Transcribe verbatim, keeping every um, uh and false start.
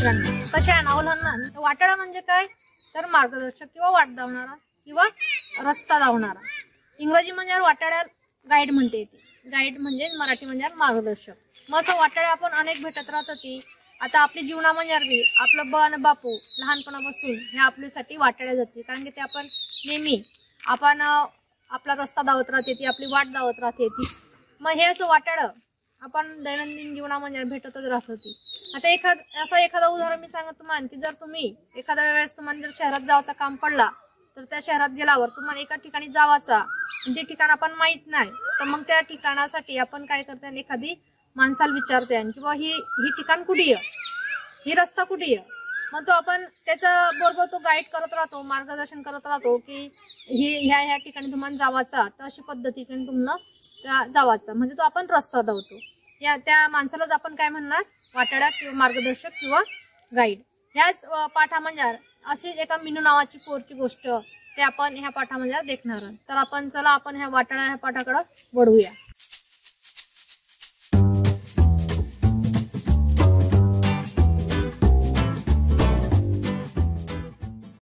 मित्रांनो कशा आहे नाव लहान वाटाडा म्हणजे काय तर मार्गदर्शक किंवा वाट दावणारा किंवा रस्ता दावणारा। इंग्रजी म्हणजे वाटाड्या गाईड म्हणते येते, गाईड म्हणजे मराठी म्हणजे मार्गदर्शक। मग असं वाटाड्या आपण अनेक भेटत राहत की आता आपली जीवनामध्ये बी आपलं बन बापू लहानपणापासून हे आपल्यासाठी वाटाड्या जाते, कारण की ते आपण नेहमी आपण आपला रस्ता दावत राहते ती आपली वाट दावत राहते ती। मग हे असं वाटाडं आपण दैनंदिन जीवनामध्ये भेटतच राहत होती। आता एखाद असं एखादं उदाहरण मी सांगत तुम्हाला की जर तुम्ही एखाद्या वेळेस तुम्हाला जर शहरात जायचं काम पडला तर त्या शहरात गेल्यावर तुम्हाला एका ठिकाणी जावाचा ते ठिकाण आपण माहित नाही तर मग त्या ठिकाणासाठी आपण काय करतो एखादी माणसाला विचारते किंवा ही ही ठिकाण कुठे आहे, ही रस्ता कुठे आहे। मग तो आपण त्याच्या बरोबर तो गाईड करत राहतो, मार्गदर्शन करत राहतो की ही ह्या ह्या ठिकाणी तुम्हाला जावाचा तर अशी पद्धतीने तुम्हाला जावाचा म्हणजे तो आपण रस्ता दावतो। या त्या माणसालाच आपण काय म्हणणार वाटाडा किंवा मार्गदर्शक किंवा गाईड। ह्याच पाठामध्ये अशी एका मिनू नावाची पोरची गोष्ट ते आपण ह्या पाठामध्ये देखणार। तर आपण चला आपण ह्या वाटाडा ह्या पाठाकडे वळूया।